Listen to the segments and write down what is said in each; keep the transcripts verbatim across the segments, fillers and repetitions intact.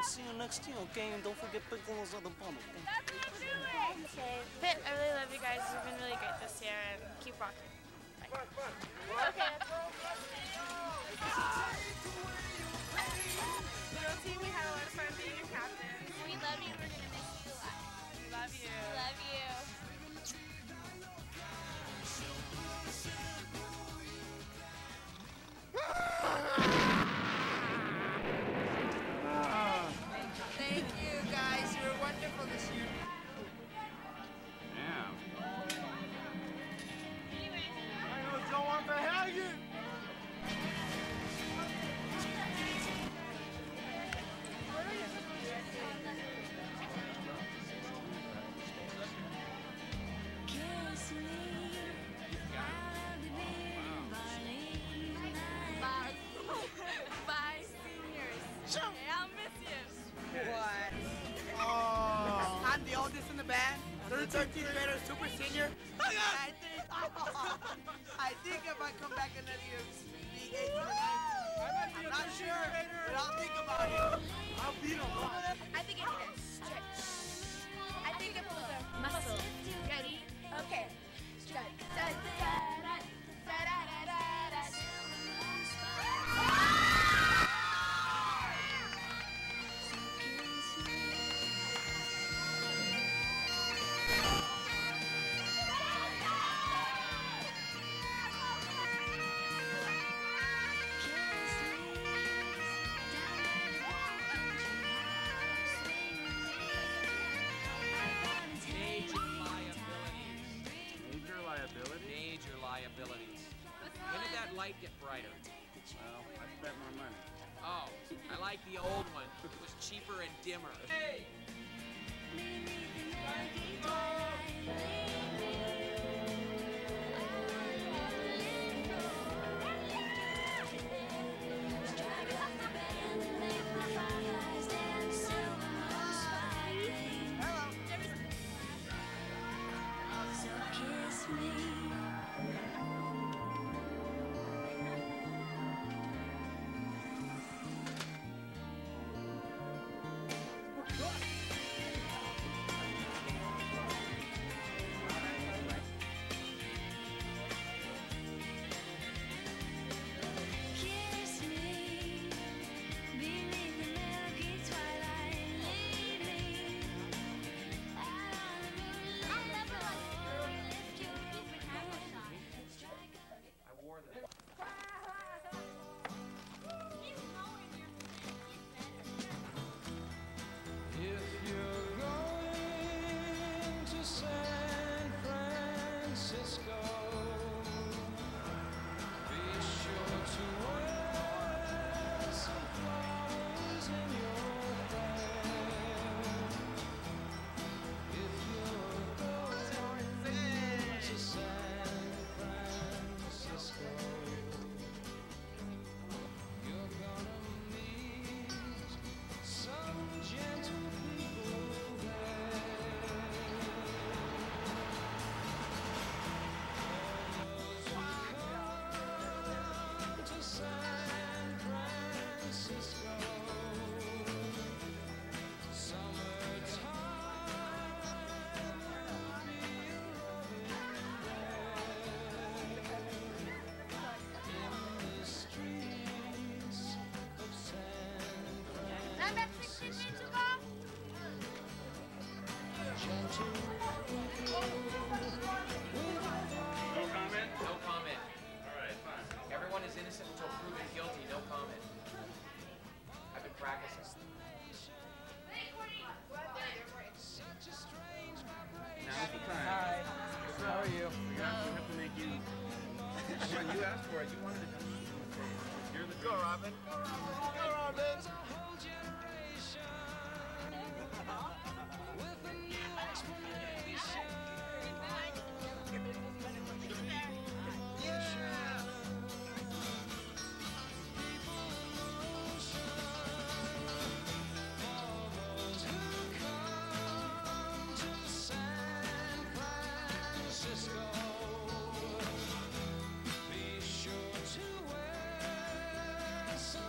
see you next year, okay? And don't forget pickle those other bundle. That's what I'm doing! Okay, Pitt, I really love you guys. You've been really great this year, and keep rocking. Bye. Okay, that's all. Little team, we had a lot of fun being your captain. We love you and we're gonna miss you a lot. We love you. We love you. Thank you, guys. You were wonderful this year. Yeah. I know Joe want to hell you. Bye. Bye, seniors. Hey, I'll miss you. What? Oh. I'm the oldest in the band. The thirteenth grader, super senior. I think, I think if I come back another year, be eighteen or nineteen. I'm not sure, but I'll think about it. I'll beat him. I think I need a stretch. I think it was a muscle. Ready? Okay. Stretch. Da, da, da, da, da, da, da, da. Major liability? Major liabilities. When did that light get brighter? Well, I spent more money. Oh, I like the old one. It was cheaper and dimmer. Hey! I wore them. If you're going to San Francisco, be sure to wear some flowers in your hair. If you're going to San Francisco, you're gonna meet some gentle people there. Those who come to San Francisco, summertime will be in the streets of San Number sixteen minutes ago. No comment? No comment. All right, fine. Everyone is innocent until proven guilty. No comment. I've been practicing. Now's the time. Hi. How are you? We have, we have to make you. When you asked for it, you wanted it. You're the Go, Robin. Go, Robin. Go, Robin. with a new explanation. Be sure to wear some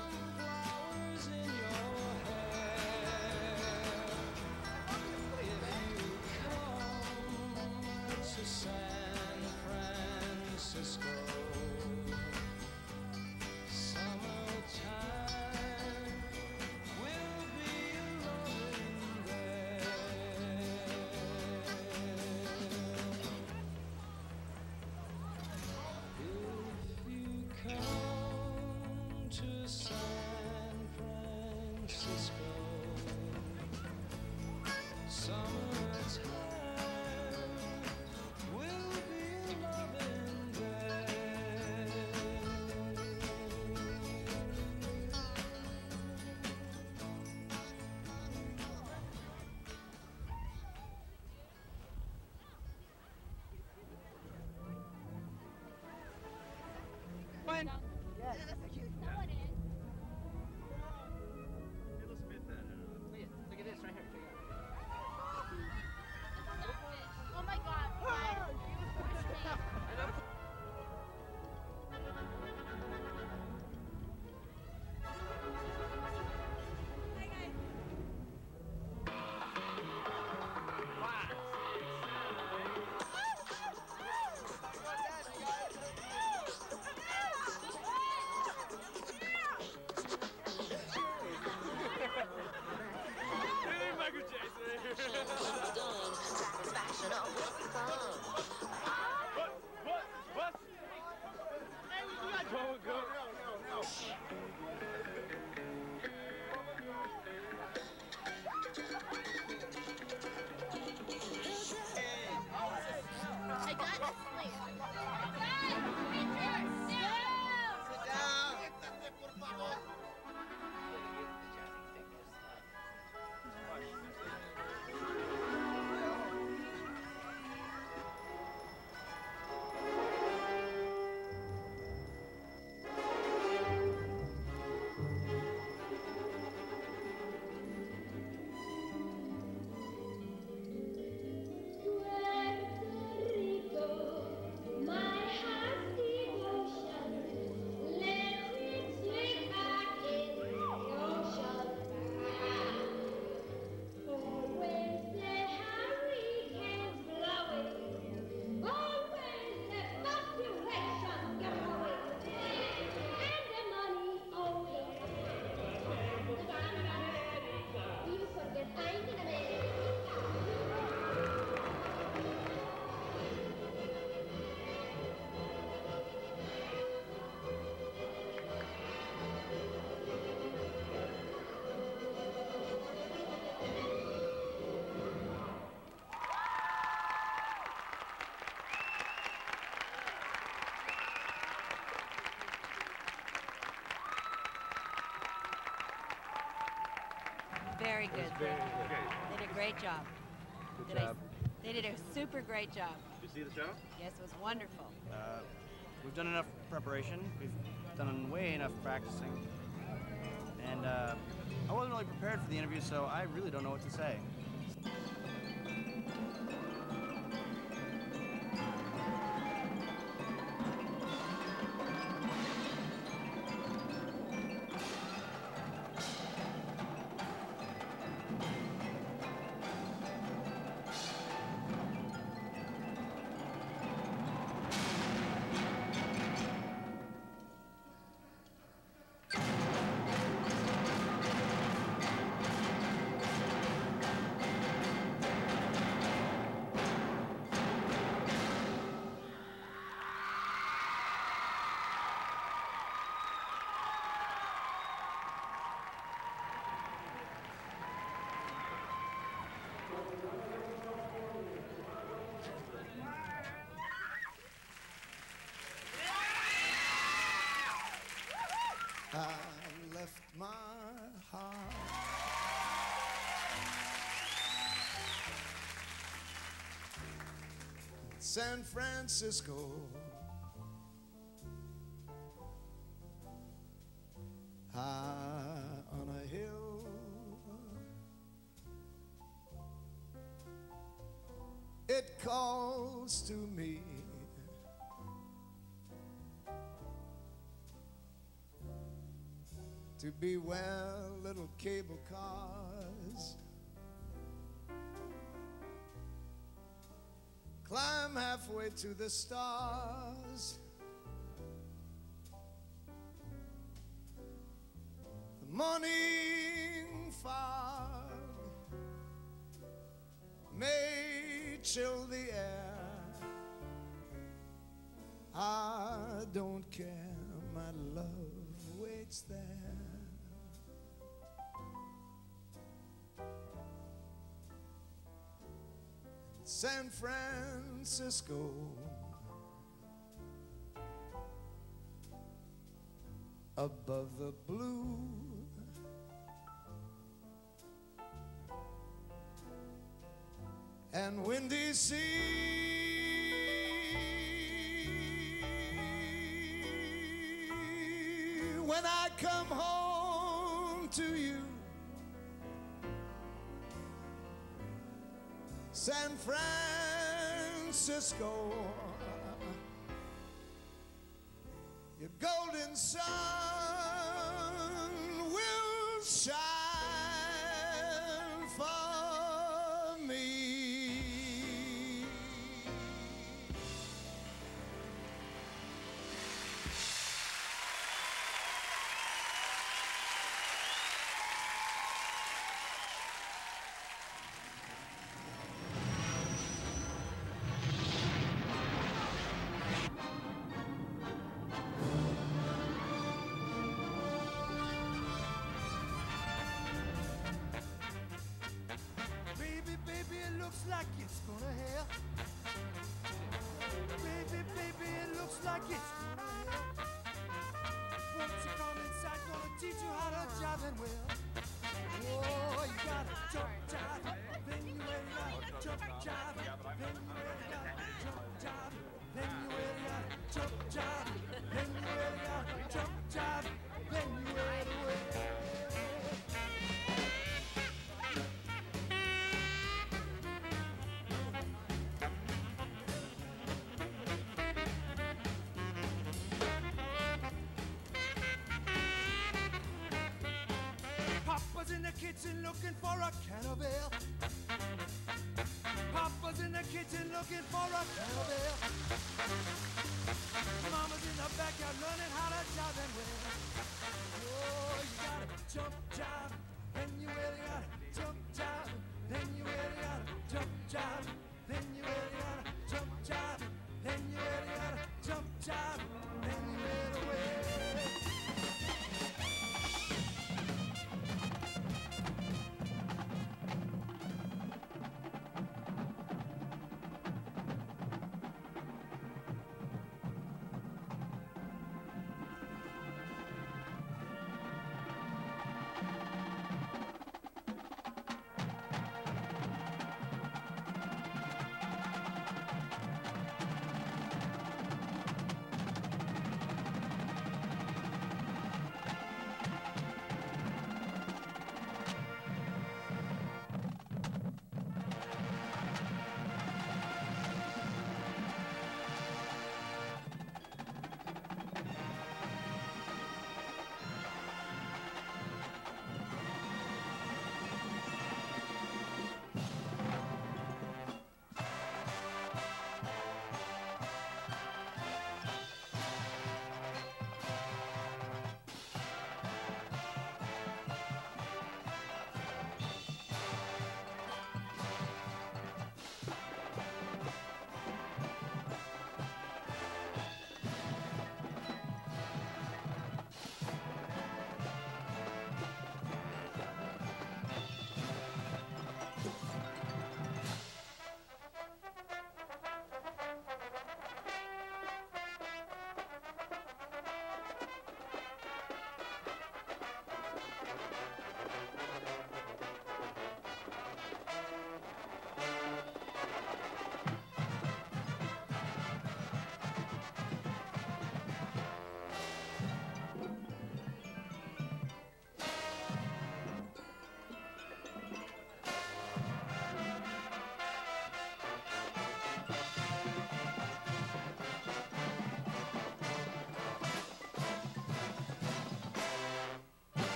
very good. Very Thank you. good. They did a great job. Good Did I- job. they did a super great job. Did you see the show? Yes, it was wonderful. Uh, we've done enough preparation. We've done way enough practicing. And uh, I wasn't really prepared for the interview, so I really don't know what to say. I left my heart in San Francisco. High on a hill, it calls to me. To be where little cable cars climb halfway to the stars. The morning fog may chill the air. I don't care, my love waits there. San Francisco, above the blue, and windy sea. When I come home to you, San Francisco, your golden sun will shine for me. Baby, baby, it looks like it's gonna hail. Baby, baby, it looks like it's gonna hail. Won't you come inside? Gonna teach you how to jive and well. Oh, you gotta jump, jive, then you really gotta jump, jive, then you really gotta jump, jive, then you really gotta jump, jive, then you really gotta jump, jive, then you really will. Papa's in the kitchen looking for a can of ale. Papa's in the kitchen looking for a can of ale. Mama's in the backyard learning how to jive and well. Oh, you gotta jump, jive, then you really gotta jump, jive, then you really gotta jump, jive, then you really gotta jump, jive, then you really gotta jump, jive, then you really will.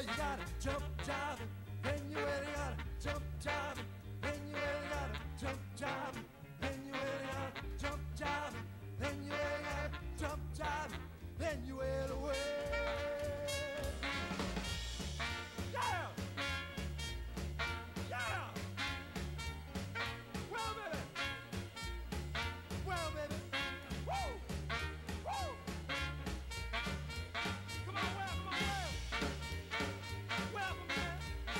you gotta jump jiving. Then you really gotta jump jiving. Then you really gotta jump jiving. Then you really gotta jump jiving. Then you really gotta jump jiving. Then you went away. Yeah! Yeah! Well, baby! Well, baby! Woo! Woo! Come on, well, come on, well! Welcome, man!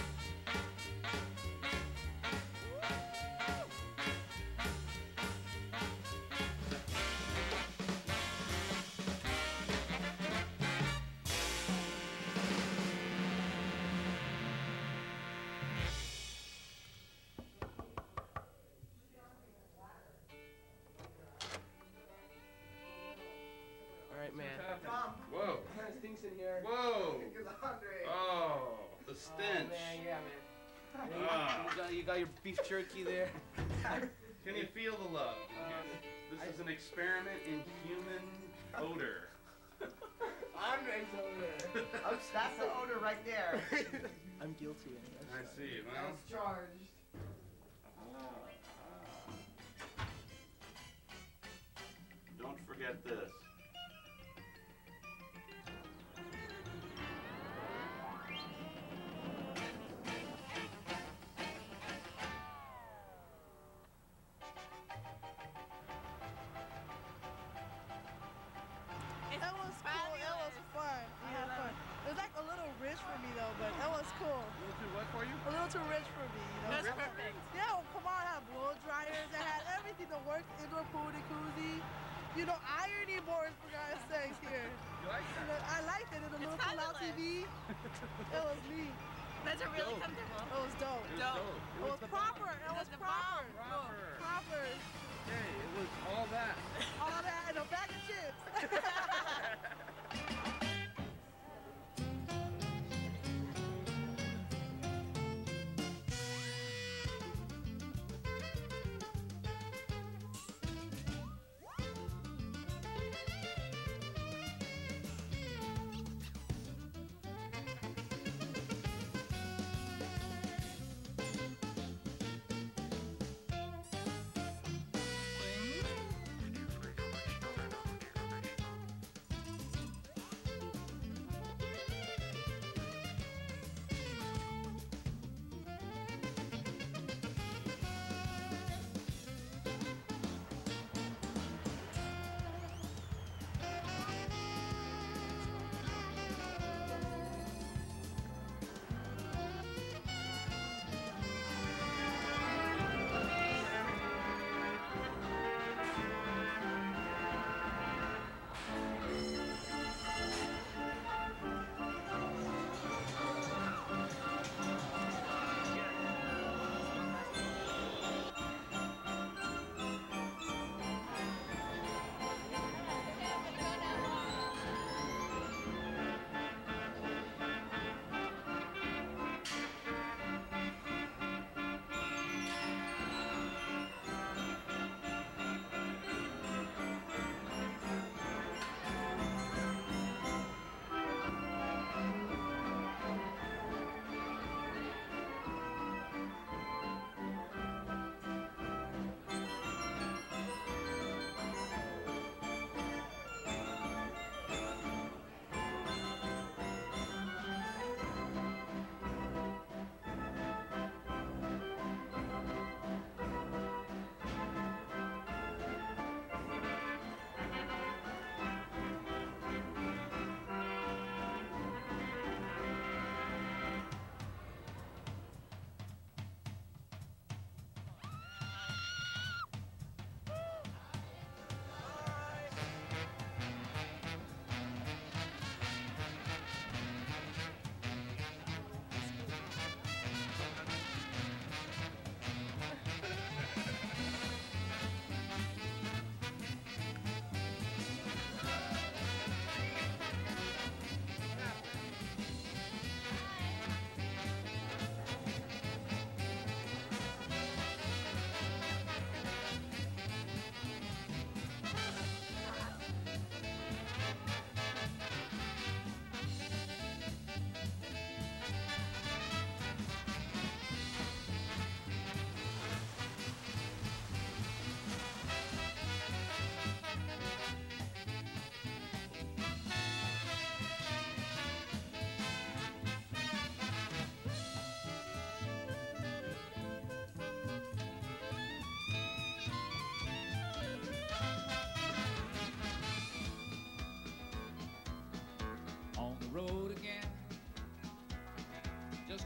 All right, man. Whoa. Kind of stinks in here. Whoa. Oh, the Oh, stench. man, yeah, man. Ah. You, got, you got your beef jerky there. Can you feel the love? This is an experiment in human odor. Andre's over. Oh, that's the odor right there. I'm guilty. I see. Well, That's charged. don't forget this. It was cool. It was fun. We had fun. It was like a little rich for me though, but it was cool. A little too what for you? A little too rich for me. You know? That's perfect. Yeah, well, come on, I had blow dryers. I had everything that worked. Indoor pool, jacuzzi. You know, ironing boards for God's sakes here. You like You know, I liked it. And a little too loud T V. It was neat. That's a really Dope. comfortable. It was dope. It was dope. It was proper. It was the proper. bomb. Proper. Okay, it was all that. All that and a bag of chips.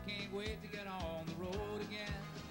can't wait to get on the road again.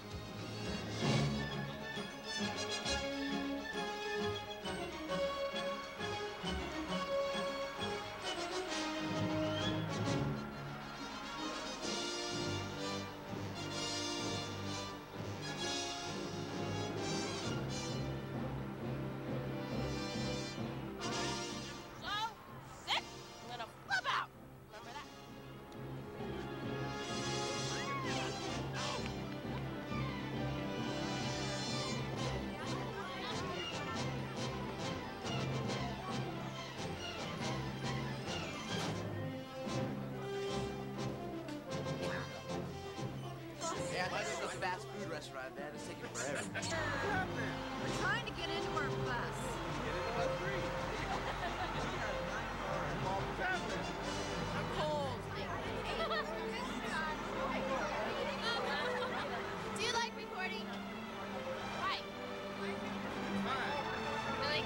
Yeah, this is a fast food restaurant, man. It's taking forever. We're trying to get into our bus. I'm cold. Do you like recording? Why? Really?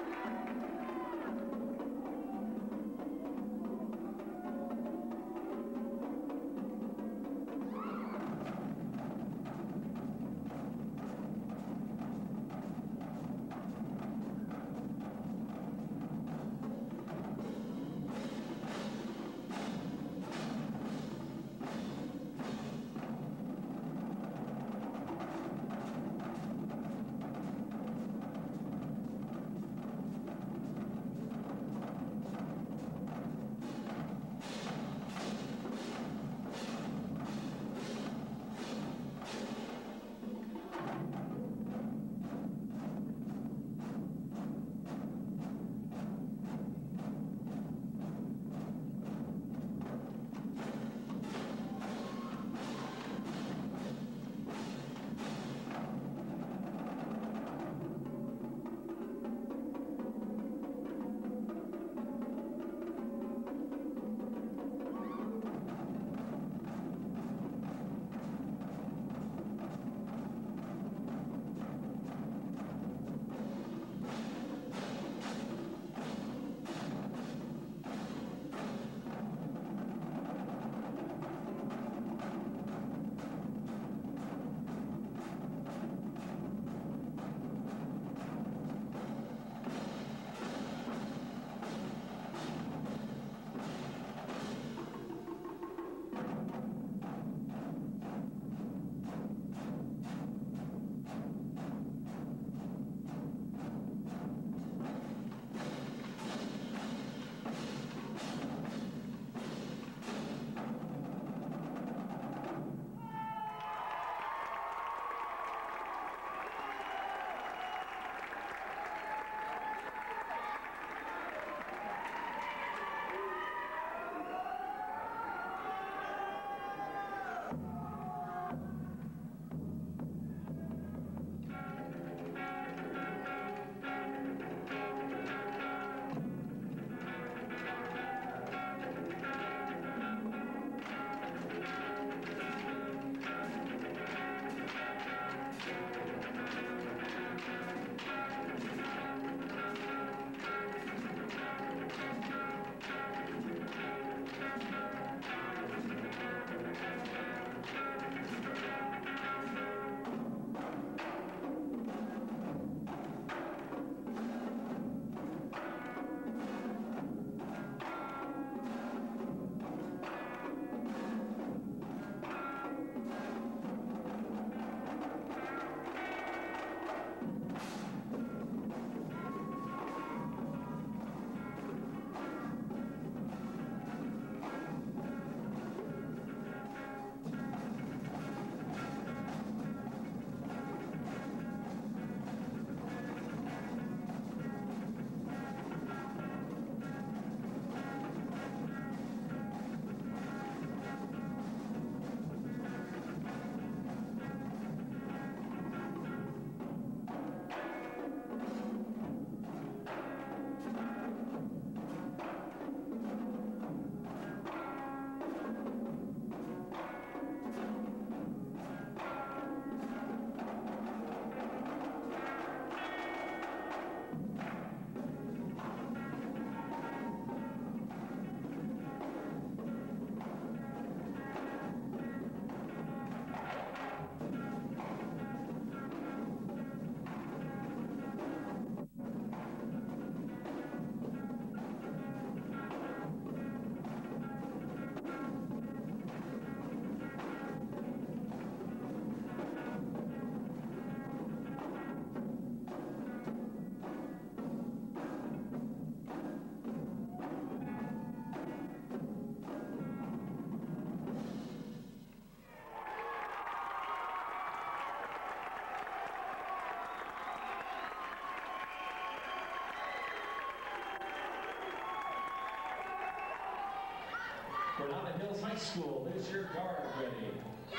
Granada Hills High School, is your guard ready?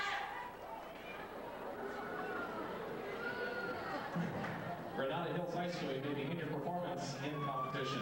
Granada Hills High School, you may begin your performance in competition.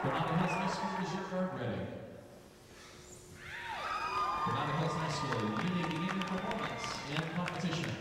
Granada Hills High School, is your card ready? Granada Hills High School, you may begin your performance in competition.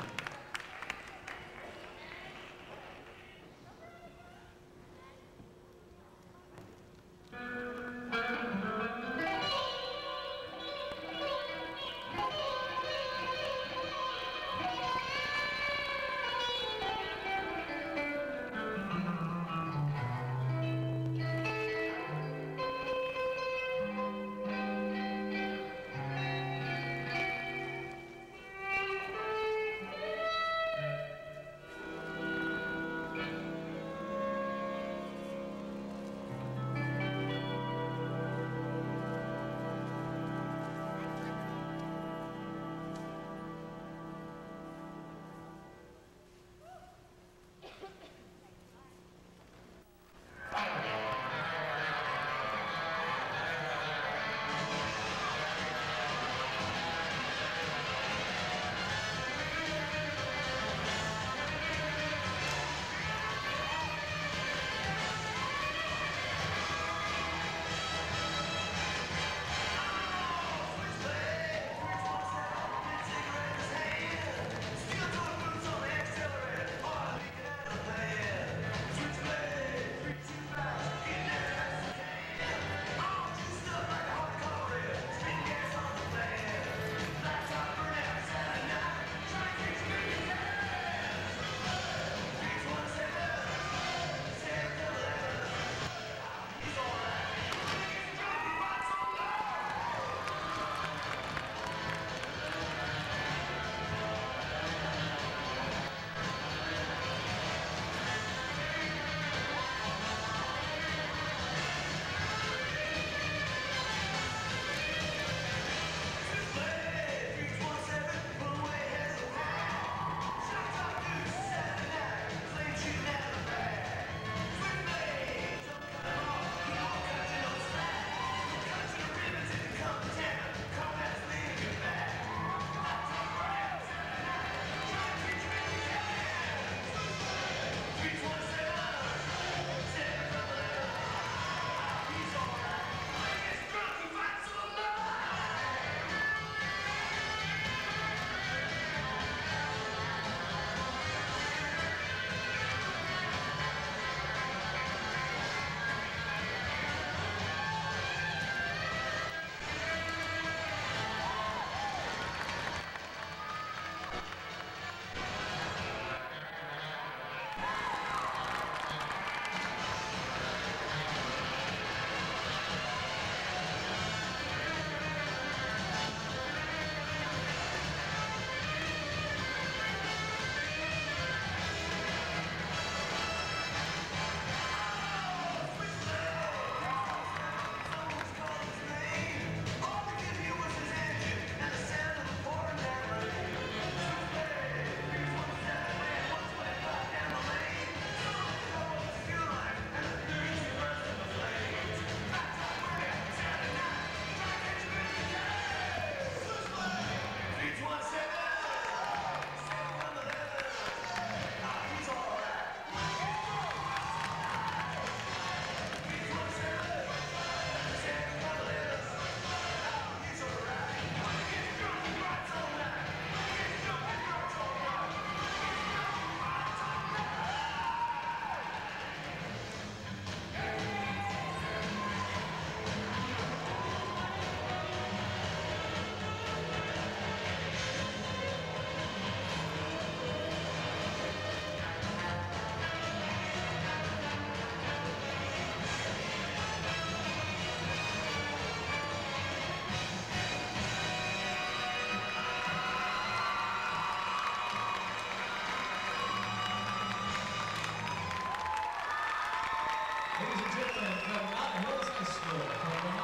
Ladies and gentlemen, from Granada Hills High School, from